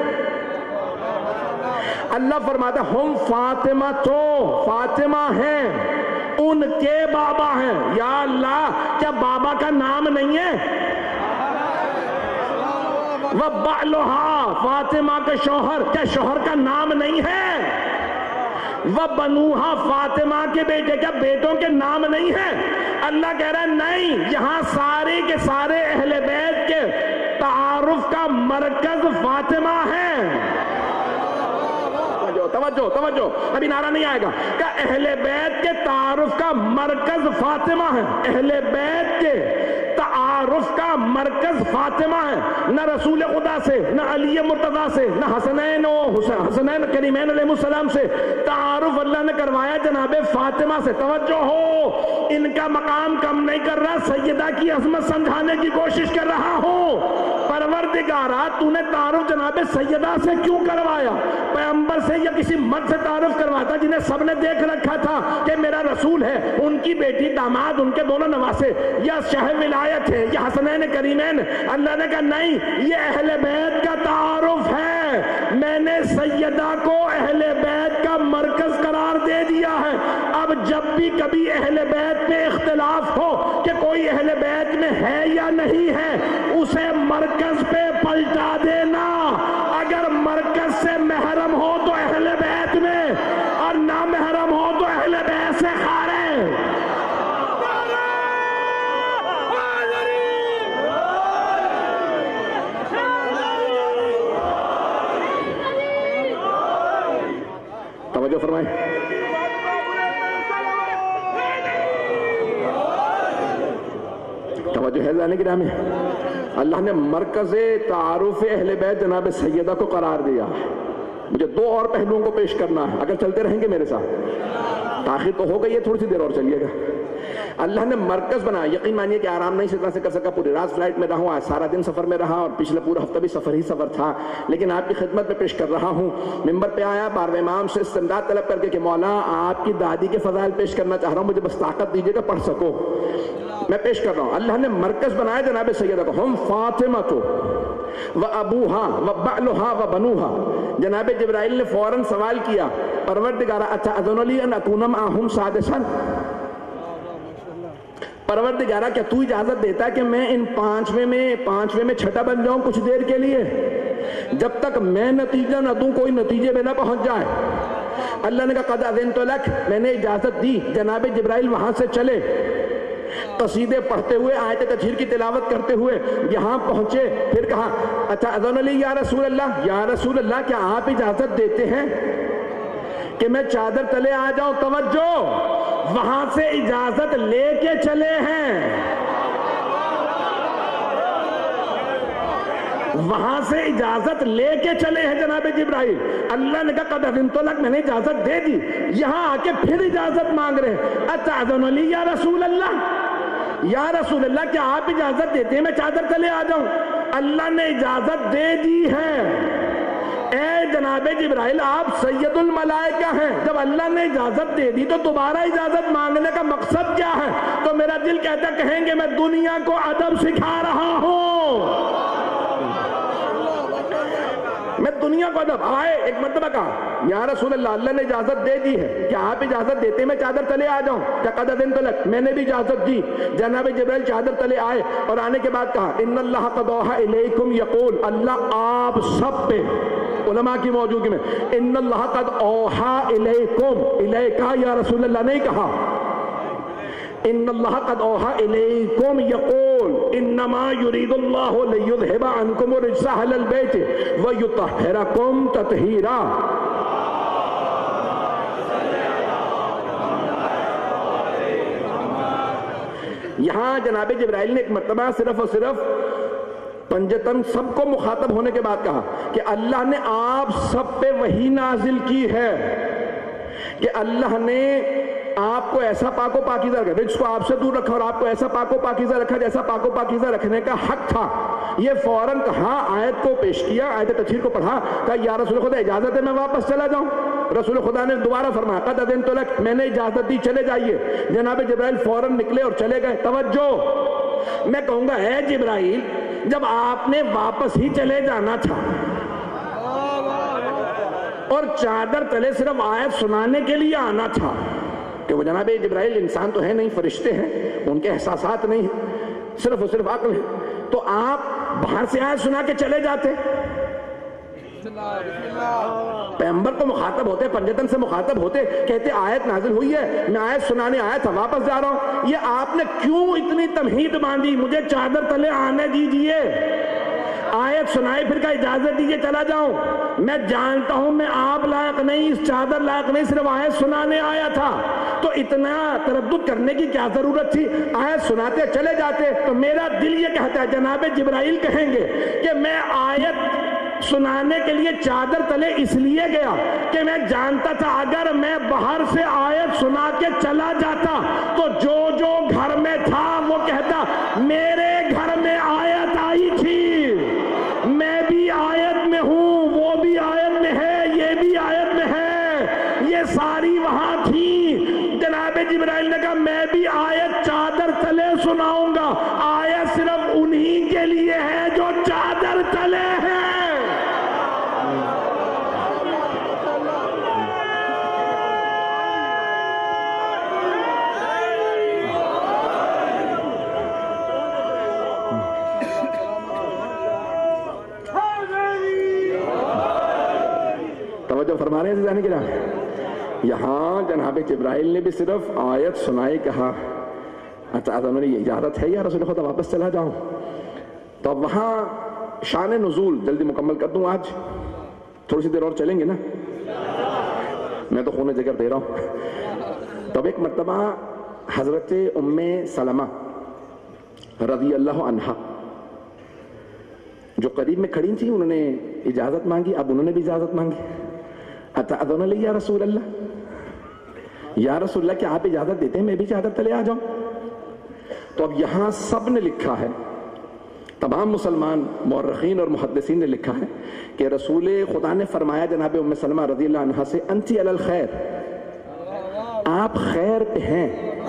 اللہ فرماتا ہم فاطمہ. تو فاطمہ ہیں, ان کے بابا ہیں. یا اللہ, کیا بابا کا نام نہیں ہے؟ وَبَعْلُهَا, فاطمہ کے شوہر, کیا شوہر کا نام نہیں ہے؟ وَبَنُوهَا, فاطمہ کے بیٹے, کیا بیٹوں کے نام نہیں ہے؟ اللہ کہہ رہا ہے نہیں, یہاں سارے کے سارے اہل بیت کے تعارف کا مرکز فاطمہ ہے. توجہ, ابھی نعرہ نہیں آئے گا. کہ اہل بیت کے تعارف کا مرکز فاطمہ ہے. اہل بیت کے تعارف کا مرکز فاطمہ ہے. نہ رسول خدا سے, نہ علی مرتضیٰ سے, نہ حسنین کریمین علیہ السلام سے تعارف اللہ نے کروایا جناب فاطمہ سے. توجہ ہو, ان کا مقام کم نہیں کر رہا, سیدہ کی عظمت سمجھانے کی کوشش کر رہا ہوں. پروردگارا, تو نے تعارف جناب سیدہ سے کیوں کروایا؟ پیغمبر سے یا کسی مرد سے تعارف کرواتا جنہیں سب نے دیکھ رکھا تھا کہ میرا رسول ہے, ان کی بیٹی, داماد, ان کے دونوں نواسے, یا شہ ولایت ہے, یا حسنین کریمین. اللہ نے کہا نہیں, یہ اہل بیت کا تعارف ہے. میں نے سیدہ کو اہل بیت کا مرکز قرار دے دیا ہے. اب جب بھی کبھی اہل بیت میں اختلاف ہو کہ کوئی اہل بیت میں ہے یا نہیں ہے, اسے مرکز پہ پلٹا دینا. اگر مرکز سے محرم ہو تو اہل بیت میں, اور نہ محرم ہو تو اہل بیت سے خارج. توجہ فرمائیں. توجہ ہے لانے کی نام ہے. اللہ نے مرکز تعارف اہل بیت جناب سیدہ کو قرار دیا. مجھے دو اور پہلوؤں کو پیش کرنا ہے, اگر چلتے رہیں گے میرے ساتھ. تاخیر تو ہو گئی ہے, تھوڑی سی دیر اور چلیے گا. اللہ نے مرکز بنایا. یقین مانیے کہ آرام نہیں سے کر سکا, پوری رات فلائٹ میں رہا ہوں, آج سارا دن سفر میں رہا, اور پچھلے پورا ہفتہ بھی سفر ہی سفر تھا, لیکن آپ کی خدمت میں پیش کر رہا ہوں. ممبر پہ آیا, 12ویں امام سے استمداد طلب کر کے کہ مولا آپ کی دادی کے فضائل پیش کرنا چاہ رہا ہوں, مجھے بس طاقت دیجیے گا, پڑھ سکو. میں پیش کر رہا ہوں. اللہ نے مرکز بنایا جناب سیدہ کو. ہم فاطمہ تو وَأَبُوهَا وَبَعْلُهَا وَبَنُوهَا. جناب جبرائیل نے فوراً سوال کیا, پروردگارا اچھا اذن لی ان اکون معہم سادسا. پروردگارا کیا تو اجازت دیتا ہے کہ میں ان پانچویں میں چھٹا بن جاؤں کچھ دیر کے لیے, جب تک میں نتیجہ نہ دوں کوئی نتیجے میں نہ پہنچ جائے. اللہ نے کہا قد اذنت لک, میں نے اجازت دی. جناب جبرائیل وہاں سے چلے, قصیدے پڑھتے ہوئے, آیت تطہیر کی تلاوت کرتے ہوئے یہاں پہنچے. پھر کہا اچھا اذن لی یا رسول اللہ, یا رسول اللہ کیا آپ اجازت دیتے ہیں کہ میں چادر تلے آ جاؤں؟ توجہ, وہاں سے اجازت لے کے چلے ہیں, وہاں سے اجازت لے کے چلے ہیں جناب جبرائیل. اللہ نے کہا قد اذنت لک, میں نے اجازت دے دی. یہاں آ کے پھر اجازت مانگ رہے ہیں. اچھا اذن لی یا رسول اللہ, یا رسول اللہ کیا آپ اجازت دیتے ہیں میں چادر تلے آ جاؤں؟ اللہ نے اجازت دے دی ہے. اے جناب جبرائیل, آپ سید الملائکہ ہیں, جب اللہ نے اجازت دے دی تو دوبارہ اجازت مانگنے کا مقصد کیا ہے؟ تو میرا دل کہتا کہیں گے میں دنیا کو ادب سکھا رہا ہوں, میں دنیا کو ادب. آئے ایک مرتبہ کہا یا رسول اللہ, اللہ نے اجازت دے دی ہے, کیا آپ اجازت دیتے ہیں میں چادر تلے آ جاؤں؟ کیا قد اذنت لک, میں نے بھی اجازت دی. جناب جبرائیل چادر تلے آئے, اور آنے کے بعد کہا ان اللہ قد اوحی الیکم یقول, اللہ آپ سب پہ, علماء کی موجودگی میں, ان اللہ قد اوحی الیکم, الیکا یا رسول اللہ نہیں کہا, ان اللہ قد اوحی الیکم یقول انما یرید اللہ لیذھب عنکم الرجس اہل البیت ویطہرکم تطہیرا. یہاں جناب جبرائیل نے ایک مرتبہ صرف اور صرف پنجتن سب کو مخاطب ہونے کے بعد کہا کہ اللہ نے آپ سب پہ وحی نازل کی ہے, کہ اللہ نے آپ کو ایسا پاک و پاکیزہ رکھا، رزق کو آپ سے دور رکھا اور آپ کو ایسا پاک و پاکیزہ رکھا جیسا پاک و پاکیزہ رکھنے کا حق تھا. یہ فوراً کہا، آیت کو پیش کیا، آیت تطہیر کو پڑھا، کہا یا رسول خدا اجازت ہے میں واپس چلا جاؤں؟ رسول خدا نے دوبارہ فرمایا قد اذنت لک، میں نے اجازت دی، چلے جائیے. جناب جبرائیل فوراً نکلے اور چلے گئے. توجہ، میں کہوں گا اے جبرائیل، جب آپ نے واپس ہی چلے جانا تھا اور چادر تلے صرف آیت سنانے کے لیے آنا تھا، کہ وہ جناب جبرائیل انسان تو ہے نہیں، فرشتے ہیں، ان کے احساسات نہیں ہیں، صرف اور صرف عقل ہے، تو آپ باہر سے آیت سنا کے چلے جاتے. پیغمبر کو مخاطب ہوتے، پنجتن سے مخاطب ہوتے، کہتے آیت نازل ہوئی ہے، میں آیت سنانے آیا تھا، واپس جا رہا ہوں. یہ آپ نے کیوں اتنی تمہید باندھی؟ مجھے چادر تلے آنے دیجئے، آیت سنائے، پھر کا اجازت دیجئے چلا جاؤں. میں جانتا ہوں میں آپ لائق نہیں، اس چادر لائق نہیں، صرف آیت سنانے آیا تھا. تو اتنا تردد کرنے کی کیا ضرورت تھی؟ آیت سناتے چلے جاتے. تو میرا دل یہ کہتا ہے جناب جبرائیل کہیں گے کہ میں آیت سنانے کے لیے چادر تلے اس لیے گیا کہ میں جانتا تھا اگر میں باہر سے آیت سنا کے چلا جاتا تو جو جو گھر میں تھا وہ کہتا میرے گھر میں آیت آئی تھی، میں بھی آیت میں ہوں، وہ بھی آیت میں ہے، یہ بھی آیت میں ہے، یہ ساری وہاں تھی. جناب جبرائیل نے کہا میں بھی آیت چادر تلے سناؤں گا، آیت صرف انہی کے لیے ہے جو چادر تلے ہیں. توجہ فرما رہے ہیں جانے کے لیے. یہاں جناب جبرائیل نے بھی صرف آیت سنائی، کہا اچھا میری یہ اجازت ہے یا رسول خدا واپس چلا جاؤں؟ تو اب وہاں شان نزول جلدی مکمل کر دوں، آج تھوڑی سی دیر اور چلیں گے نا، میں تو خون جگر دے رہا ہوں. تب ایک مرتبہ حضرت ام سلمہ رضی اللہ عنہا جو قریب میں کھڑی تھی، انہوں نے اجازت مانگی. اب انہوں نے بھی اجازت مانگی، اتأذن لی یا رسول اللہ، یا رسول اللہ کیا آپ اجازت دیتے ہیں میں بھی چادر تلے آ جاؤں؟ تو اب یہاں سب نے لکھا ہے، تمام مسلمان مورخین اور محدثین نے لکھا ہے کہ رسول خدا نے فرمایا جناب ام سلمہ رضی اللہ عنہا سے انتی علی الخیر، آپ خیر پہ ہیں،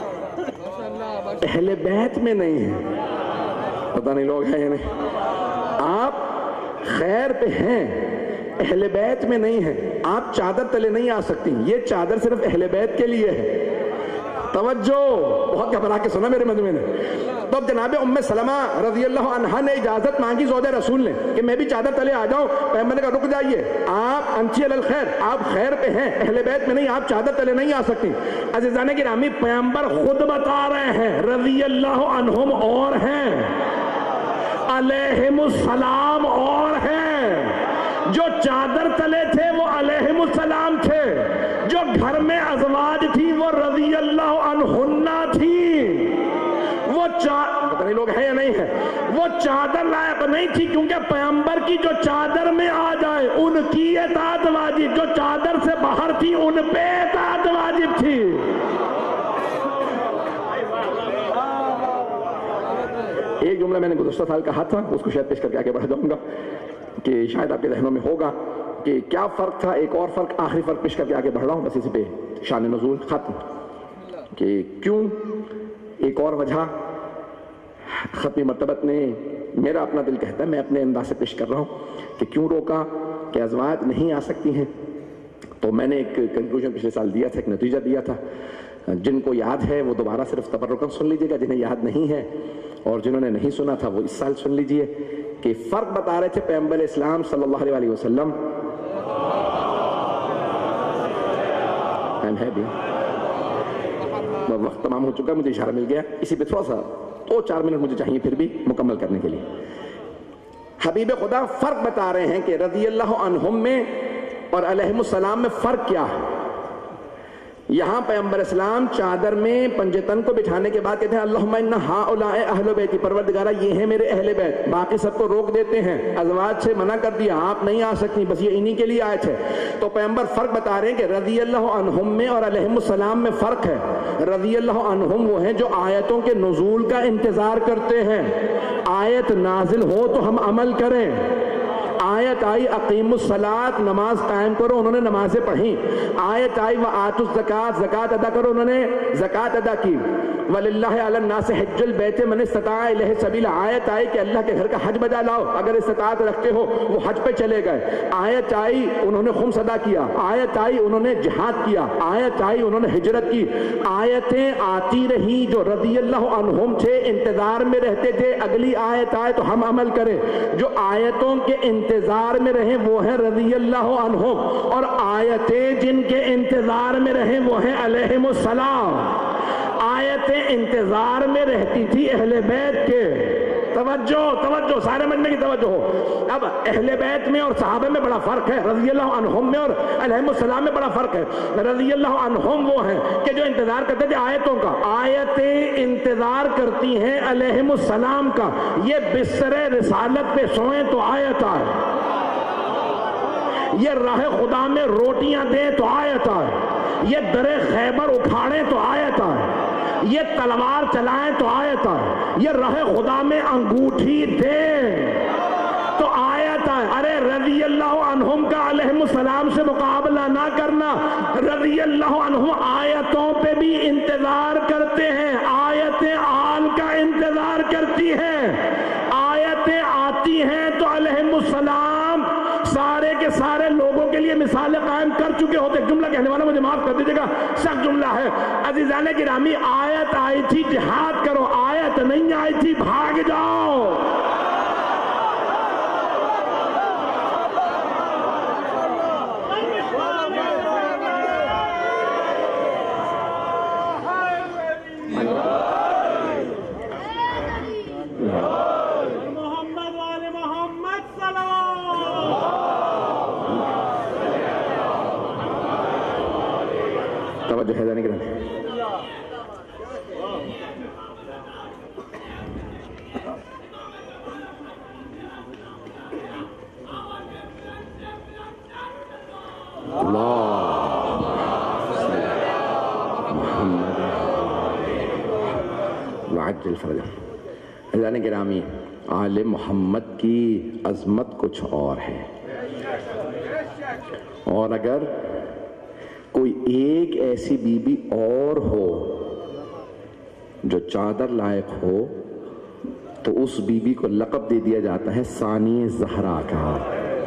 اہل بیت میں نہیں ہیں. پتہ نہیں لوگ ہیں یا نہیں، آپ خیر پہ ہیں، اہل بیت میں نہیں ہیں، آپ چادر تلے نہیں آ سکتی، یہ چادر صرف اہل بیت کے لیے ہے. توجہ، بہت گھبرا کے سنا میرے مجمع نے. تو اب جناب ام سلمہ رضی اللہ عنہا نے اجازت مانگی زوج رسول نے کہ میں بھی چادر تلے آ جاؤں. پیغمبر نے کہا رک جائیے، آپ انتی علی الخیر، آپ خیر پہ ہیں، اہل بیت میں نہیں، آپ چادر تلے نہیں آ سکتی. عزیزان گرامی، پیغمبر خود بتا رہے ہیں رضی اللہ عنہم اور ہیں، علیہم السلام اور ہیں. جو چادر تلے تھے وہ علیہم السلام تھے، جو گھر میں ازواج تھی وہ رضی اللہ عنہنہ تھی. وہ پتہ نہیں لوگ ہیں یا نہیں ہے، وہ چادر لائق نہیں تھی کیونکہ پیغمبر کی جو چادر میں آ جائے ان کی اطاعت واجب، جو چادر سے باہر تھی ان پہ اطاعت واجب تھی. ایک جملہ میں نے گزشتہ سال کہا تھا، اس کو شاید پیش کر کے آگے بڑھ جاؤں گا کہ شاید آپ کے ذہنوں میں ہوگا کہ کیا فرق تھا. ایک اور فرق، آخری فرق پیش کر کے آگے بڑھ رہا ہوں، بس اسی پہ شان نزول ختم. کہ کیوں، ایک اور وجہ ختمی مرتبت نے، میرا اپنا دل کہتا ہے، میں اپنے انداز سے پیش کر رہا ہوں کہ کیوں روکا کہ ازواج نہیں آ سکتی ہیں. تو میں نے ایک کنکلوژن پچھلے سال دیا تھا، ایک نتیجہ دیا تھا. جن کو یاد ہے وہ دوبارہ صرف تبرکاً سن لیجیے گا، جنہیں یاد نہیں ہے اور جنہوں نے نہیں سنا تھا وہ اس سال سن لیجیے کہ فرق بتا رہے تھے پیغمبر اسلام صلی اللہ علیہ وسلم. ٹائم ہے بھی، وقت تمام ہو چکا، مجھے اشارہ مل گیا، اسی پہ تھوڑا سا 2-4 منٹ مجھے چاہیے پھر بھی مکمل کرنے کے لیے. حبیب خدا فرق بتا رہے ہیں کہ رضی اللہ عنہم میں اور علیہم السلام میں فرق کیا ہے. یہاں پیغمبر اسلام چادر میں پنجتن کو بٹھانے کے بعد کہتے ہیں اللہم انا ہؤلاء اہل بیتی، پروردگارہ یہ ہیں میرے اہل بیت. باقی سب کو روک دیتے ہیں، ازواج سے منع کر دیا، آپ نہیں آ سکتی، بس یہ انہی کے لیے آیت ہے. تو پیغمبر فرق بتا رہے ہیں کہ رضی اللہ عنہم میں اور علیہم السلام میں فرق ہے. رضی اللہ عنہم وہ ہیں جو آیتوں کے نزول کا انتظار کرتے ہیں، آیت نازل ہو تو ہم عمل کریں. آیت آئی اقیم الصلاۃ، نماز قائم کرو، انہوں نے نمازیں پڑھیں. آیت آئی وآتوا الزکاۃ، زکوٰۃ ادا کرو، انہوں نے زکوٰۃ ادا کی. وَلِلَّهِ عَلَى النَّاسِ حِجُّ الْبَيْتِ مَنِ اسْتَطَاعَ إِلَيْهِ سَبِيلًا، آیت آئی کہ اللہ کے گھر کا حج بجا لاؤ، اگر استطاعت رکھتے ہو. وہ حج پہ چلے گئے. آیت آئی انہوں نے خمس ادا کیا. آیت آئی انہوں نے جہاد کیا. آیت آئی انہوں نے ہجرت کی. آیتیں آتی رہی. جو رضی اللہ عنہم تھے انتظار میں رہتے تھے اگلی آیت آئے تو ہم عمل کریں. جو آیتوں کے انتظار میں رہیں وہ ہیں رضی اللہ عنہم، اور آیتیں جن کے انتظار میں رہیں وہ ہیں علیہم السلام. آیتیں انتظار میں رہتی تھی اہل بیت کے. توجہ سارے مجمع کی توجہ ہو. اب اہل بیت میں اور صحابہ میں بڑا فرق ہے، رضی اللہ عنہم میں اور علیہم السلام میں بڑا فرق ہے. رضی اللہ عنہم وہ ہیں کہ جو انتظار کرتے تھے آیتوں کا، آیتیں انتظار کرتی ہیں علیہم السلام کا. یہ بستر رسالت پہ سوئیں تو آیت آئے، یہ راہ خدا میں روٹیاں دیں تو آیت آئے، یہ در خیبر اکھاڑیں تو آیت آئے، یہ تلوار چلائیں تو آیت آئے، یہ راہ خدا میں انگوٹھی دیں تو آیت آئے. ارے رضی اللہ عنہم کا علیہم السلام سے مقابلہ نہ کرنا. رضی اللہ عنہم آیتوں پہ بھی انتظار کرتے ہیں، آیتیں آل کا انتظار کرتی ہیں. آیتیں آتی ہیں تو علیہم السلام سارے کے سارے لوگوں کے لیے مثالیں قائم کر چکے ہوتے. جملہ کہنے والا مجھے معاف کر دیجیے گا، سخت جملہ ہے. عزیزان گرامی، آیت آئی تھی جہاد کرو، آیت نہیں آئی تھی بھاگ جاؤ. توجہ ہے جانے کے لیے. وعجل فرجہ. حضران گرامی، آل محمد کی عظمت کچھ اور ہے، اور اگر کوئی ایک ایسی بی بی اور ہو جو چادر لائق ہو تو اس بی بی کو لقب دے دیا جاتا ہے ثانی زہرا کا.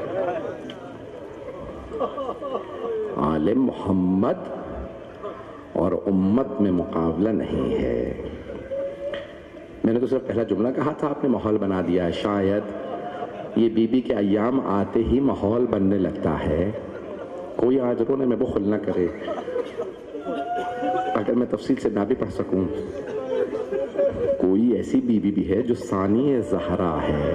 آل محمد اور امت میں مقابلہ نہیں ہے. میں نے تو صرف پہلا جملہ کہا تھا، آپ نے ماحول بنا دیا ہے. شاید یہ بی بی کے ایام آتے ہی ماحول بننے لگتا ہے. کوئی آج رونے میں بخل نہ کرے. اگر میں تفصیل سے نہ بھی پڑھ سکوں، کوئی ایسی بی بی بھی ہے جو ثانی زہرا ہے.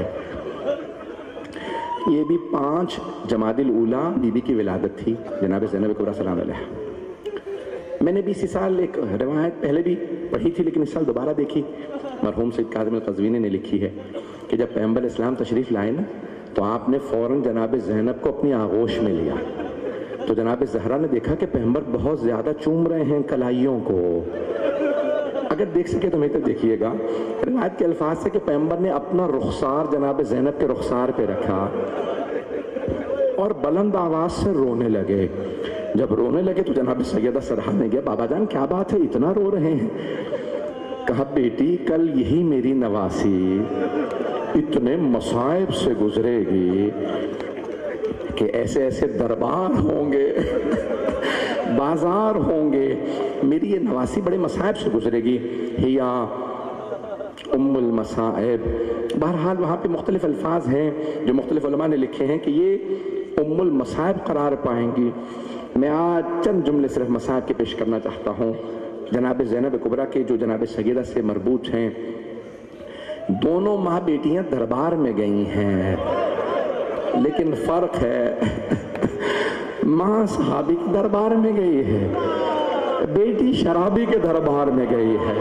یہ بھی 5 جمادی الاولیٰ بی بی کی ولادت تھی، جناب زینب کبریٰ سلام علیہ. میں نے بھی اسی سال ایک روایت پہلے بھی پڑھی تھی لیکن اس سال دوبارہ دیکھی. مرحوم سید کاظم القزوینی نے لکھی ہے کہ جب پیغمبر اسلام تشریف لائے نا تو آپ نے فوراً جناب زینب کو اپنی آغوش میں لیا. تو جناب زہرا نے دیکھا کہ پیغمبر بہت زیادہ چوم رہے ہیں کلائیوں کو. اگر دیکھ سکے تو میں تو دیکھیے گا. روایت کے الفاظ سے کہ پیغمبر نے اپنا رخسار جناب زینب کے رخسار پہ رکھا اور بلند آواز سے رونے لگے. جب رونے لگے تو جناب سیدہ سرحا نے کہا بابا جان کیا بات ہے اتنا رو رہے ہیں؟ کہا بیٹی کل یہی میری نواسی اتنے مصائب سے گزرے گی کہ ایسے ایسے دربار ہوں گے بازار ہوں گے، میری یہ نواسی بڑے مصائب سے گزرے گی. ہیا ام المصائب. بہرحال وہاں پہ مختلف الفاظ ہیں جو مختلف علماء نے لکھے ہیں کہ یہ ام المصائب قرار پائیں گی. میں آج چند جملے صرف مصائب کے پیش کرنا چاہتا ہوں. جناب زینب کبریٰ کے جو جناب سیدہ سے مربوط ہیں، دونوں ماں بیٹیاں دربار میں گئی ہیں لیکن فرق ہے. ماں صحابی کی دربار میں گئی ہے بیٹی شرابی کے دربار میں گئی ہے.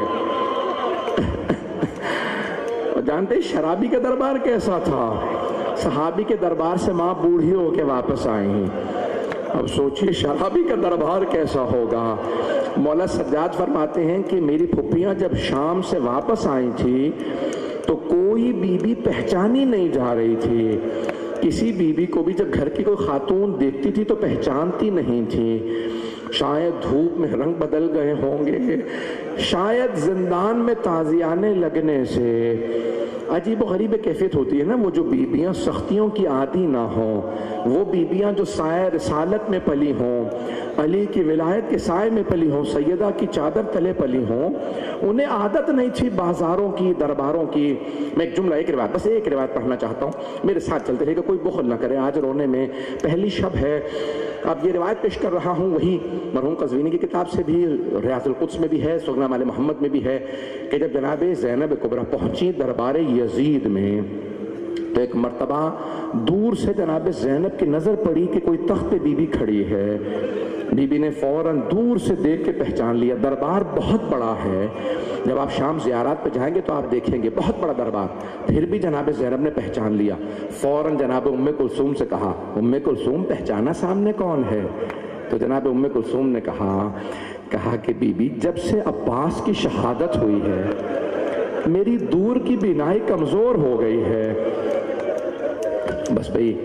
جانتے شرابی کے دربار کیسا تھا؟ صحابی کے دربار سے ماں بوڑھی ہو کے واپس آئی. اب سوچیے شرابی کا دربار کیسا ہوگا. مولا سجاد فرماتے ہیں کہ میری پھپھیاں جب شام سے واپس آئی تھی تو کوئی بی بی پہچانی نہیں جا رہی تھی. کسی بی بی کو بھی جب گھر کی کوئی خاتون دیکھتی تھی تو پہچانتی نہیں تھی. شاید دھوپ میں رنگ بدل گئے ہوں گے، شاید زندان میں تازیانے لگنے سے. عجیب و غریب کیفیت ہوتی ہے نا. وہ جو بیبیاں سختیوں کی عادی نہ ہوں، وہ بیبیاں جو سایہ رسالت میں پلی ہوں، علی کی ولایت کے سائے میں پلی ہوں، سیدہ کی چادر تلے پلی ہوں، انہیں عادت نہیں تھی بازاروں کی، درباروں کی. میں ایک جملہ، ایک روایت، بس ایک روایت پڑھنا چاہتا ہوں، میرے ساتھ چلتے رہے گا، کوئی بخل نہ کرے. آج رونے میں پہلی شب ہے. اب یہ روایت پیش کر رہا ہوں وہی مرحوم قزوینی کی کتاب سے بھی، ریاض القدس میں بھی ہے، سغنام آل محمد میں بھی ہے، کہ جب جناب زینب کبریٰ پہنچی دربار یزید میں تو ایک مرتبہ دور سے جناب زینب کی نظر پڑی کہ کوئی تخت پہ بی بی کھڑی ہے. بی بی نے فوراً دور سے دیکھ کے پہچان لیا. دربار بہت بڑا ہے، جب آپ شام زیارات پہ جائیں گے تو آپ دیکھیں گے بہت بڑا دربار. پھر بھی جناب زینب نے پہچان لیا. فوراً جناب ام کلثوم سے کہا، ام کلثوم پہچانا سامنے کون ہے؟ تو جناب ام کلثوم نے کہا کہ بی بی جب سے عباس کی شہادت ہوئی ہے میری دور کی بینائی کمزور ہو گئی ہے. بس بھئی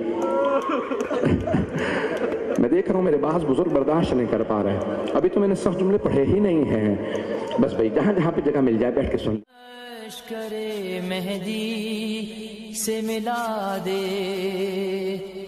میں دیکھ رہا ہوں میرے بعض بزرگ برداشت نہیں کر پا رہے. ابھی تو میں نے سخت جملے پڑھے ہی نہیں ہیں. بس بھئی جہاں جہاں پہ جگہ مل جائے بیٹھ کے سن. لشکر مہدی سے ملا دے